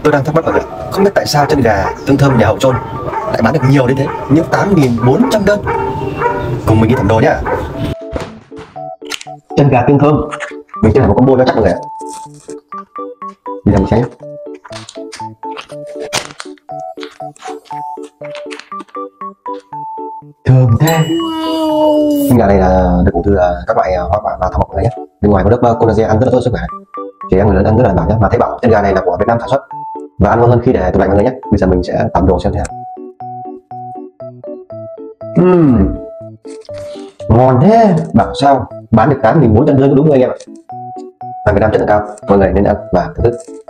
Tôi đang thắc mắc là không biết tại sao chân gà Tương Thơm nhà Hậu Trôn lại bán được nhiều đến thế, những 8.400 đơn. Cùng mình đi thẩm đồ nhá. Chân gà Tương Thơm, mình sẽ làm một combo cho chắc mọi người ạ. Đi làm một nhé. Thơm thế. Chân gà này là được ủ từ các loại hoa quả và thảo mộc này nhé. Bên ngoài có lớp collagen ăn rất là tốt cho sức khỏe. Trẻ em người lớn ăn rất là đảm nhé. Mà thấy bảo chân gà này là của Việt Nam sản xuất và ăn ngon hơn khi để tủ lạnh mọi người nhé. Bây giờ mình sẽ tẩm đồ xem thế nào. Ngon thế, bảo sao bán được 8.400 đơn đúng không anh em ạ. Và Việt Nam chất lượng cao, mọi người nên ăn và thưởng thức.